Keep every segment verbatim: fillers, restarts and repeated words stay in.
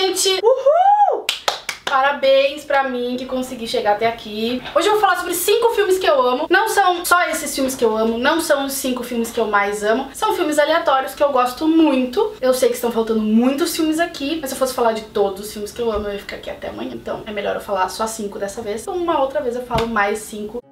gente! Uhul! Parabéns pra mim que consegui chegar até aqui. Hoje eu vou falar sobre cinco filmes que eu amo. Não são só esses filmes que eu amo, não são os cinco filmes que eu mais amo. São filmes aleatórios que eu gosto muito. Eu sei que estão faltando muitos filmes aqui, mas se eu fosse falar de todos os filmes que eu amo, eu ia ficar aqui até amanhã. Então é melhor eu falar só cinco dessa vez. Então uma outra vez eu falo mais cinco.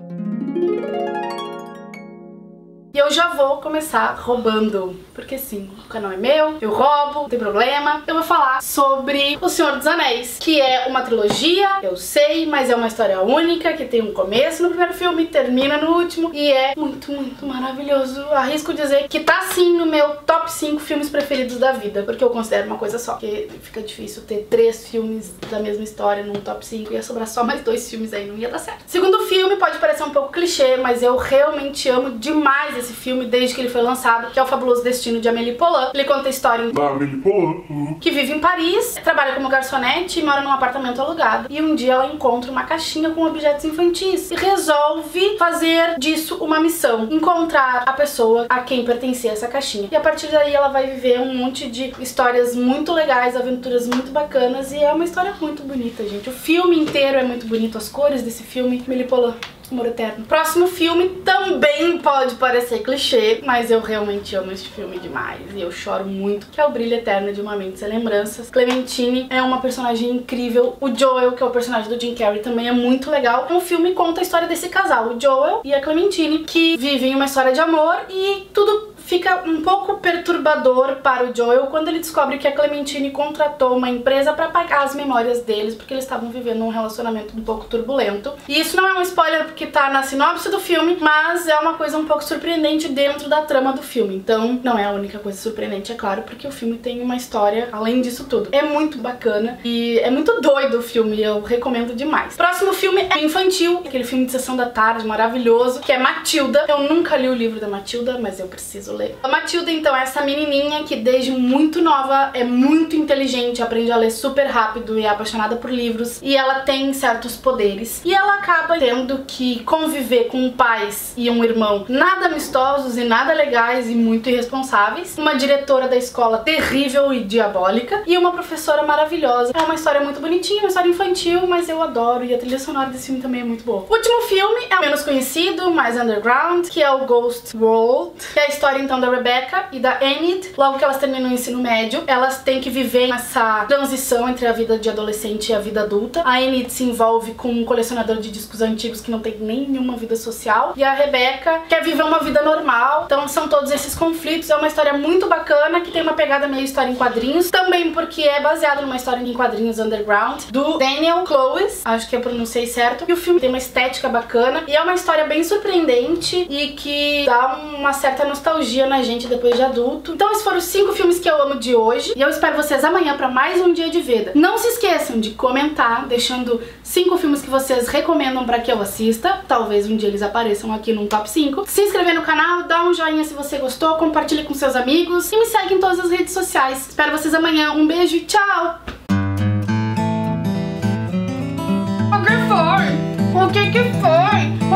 E eu já vou começar roubando, porque sim, o canal é meu, eu roubo, não tem problema. Eu vou falar sobre O Senhor dos Anéis, que é uma trilogia, eu sei, mas é uma história única, que tem um começo no primeiro filme, termina no último, e é muito, muito maravilhoso. Arrisco dizer que tá sim no meu top cinco filmes preferidos da vida, porque eu considero uma coisa só, porque fica difícil ter três filmes da mesma história num top cinco, ia sobrar só mais dois filmes aí, não ia dar certo. Segundo filme pode parecer um pouco clichê, mas eu realmente amo demais esse filme desde que ele foi lançado, que é O Fabuloso Destino de Amélie Poulain. Ele conta a história da Amélie Poulain, que vive em Paris, trabalha como garçonete e mora num apartamento alugado. E um dia ela encontra uma caixinha com objetos infantis e resolve fazer disso uma missão, encontrar a pessoa a quem pertencia essa caixinha. E a partir daí ela vai viver um monte de histórias muito legais, aventuras muito bacanas, e é uma história muito bonita, gente. O filme inteiro é muito bonito, as cores desse filme. Amélie Poulain, amor eterno. Próximo filme também pode parecer clichê, mas eu realmente amo este filme demais e eu choro muito, que é O Brilho Eterno de Uma Mente Sem Lembranças. Clementine é uma personagem incrível. O Joel, que é o personagem do Jim Carrey, também é muito legal. O filme conta a história desse casal, o Joel e a Clementine, que vivem uma história de amor e tudo fica um pouco perturbador para o Joel quando ele descobre que a Clementine contratou uma empresa para apagar as memórias deles, porque eles estavam vivendo um relacionamento um pouco turbulento. E isso não é um spoiler porque tá na sinopse do filme, mas é uma coisa um pouco surpreendente dentro da trama do filme. Então não é a única coisa surpreendente, é claro, porque o filme tem uma história além disso tudo. É muito bacana e é muito doido o filme, eu recomendo demais. Próximo filme é infantil, aquele filme de sessão da tarde maravilhoso, que é Matilda. Eu nunca li o livro da Matilda, mas eu preciso ler. A Matilda, então, é essa menininha que desde muito nova é muito inteligente, aprende a ler super rápido e é apaixonada por livros, e ela tem certos poderes. E ela acaba tendo que conviver com pais e um irmão nada amistosos e nada legais e muito irresponsáveis, uma diretora da escola terrível e diabólica e uma professora maravilhosa. É uma história muito bonitinha, uma história infantil, mas eu adoro, e a trilha sonora desse filme também é muito boa. O último filme é o menos conhecido, mais underground, que é o Ghost World, que é a história então da Rebecca e da Enid. Logo que elas terminam o ensino médio, elas têm que viver essa transição entre a vida de adolescente e a vida adulta. A Enid se envolve com um colecionador de discos antigos que não tem nenhuma vida social, e a Rebecca quer viver uma vida normal. Então são todos esses conflitos. É uma história muito bacana, que tem uma pegada meio história em quadrinhos, também porque é baseado numa história em quadrinhos underground do Daniel Clowes, acho que eu pronunciei certo, e o filme tem uma estética bacana e é uma história bem surpreendente e que dá uma certa nostalgia na gente depois de adulto. Então esses foram os cinco filmes que eu amo de hoje, e eu espero vocês amanhã para mais um dia de Veda. Não se esqueçam de comentar, deixando cinco filmes que vocês recomendam para que eu assista, talvez um dia eles apareçam aqui num top cinco. Se inscrever no canal, dá um joinha se você gostou, compartilhe com seus amigos e me segue em todas as redes sociais. Espero vocês amanhã, um beijo e tchau! O que foi? O que que foi?